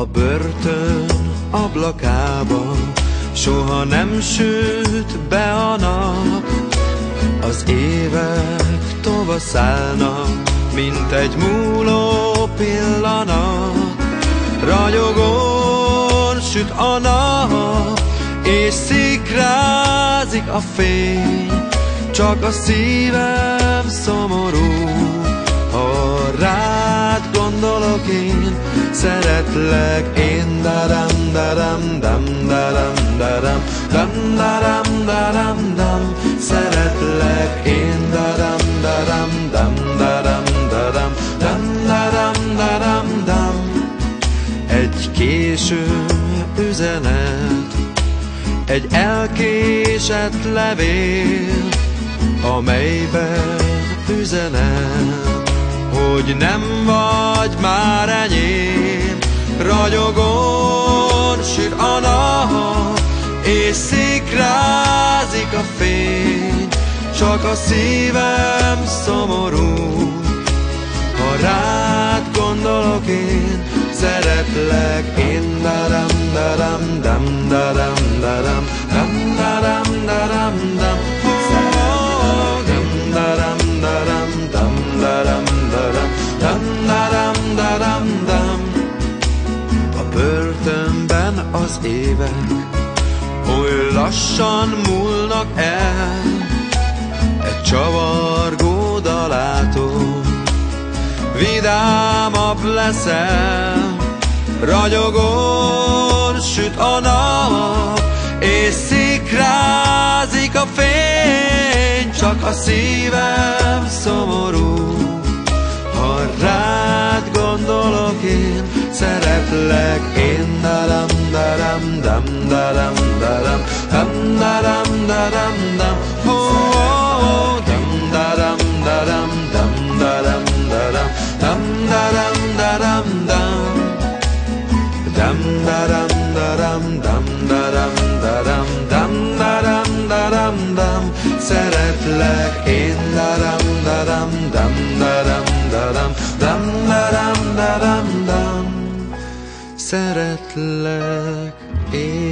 börtön ablakába soha nem süt be a nap. Az évek tovaszállnak, mint egy múló pillanat. Ragyogón süt a nap, és szikrázik a fény. Csak a szívem szomorú, ha rád gondolok én. Szeretlek én, daram daram dam daram daram dam daram daram dam. Szeretlek én, daram daram dam daram daram dam daram daram dam. Egy késő üzenet, egy elkésett levél, amelyben üzenem, hogy nem vagy már enyém. Ragyogón süt a nap, és szikrázik a fény. Csak a szívem szomorú, ha rád gondolok én. Szeretlek én, daram daram dam daram daram dam daram daram dam. Dam daram daram dam daram daram dam daram daram dam. A börtönben az évek oly lassan múlnak el, egy csavargó dalától vidámabb leszel. Ragyogón süt a nap, és szikrázik a fény. Csak a szívem szomorú, ha rád gondolok én. Szeretlek én, daram daram dam daram daram dam daram daram dam. Dam daram daram dam daram daram dam daram daram dam. Dam daram daram dam daram daram dam daram daram dam. Szeretlek én, daram daram dam daram daram dam daram daram dam. Szeretlek én.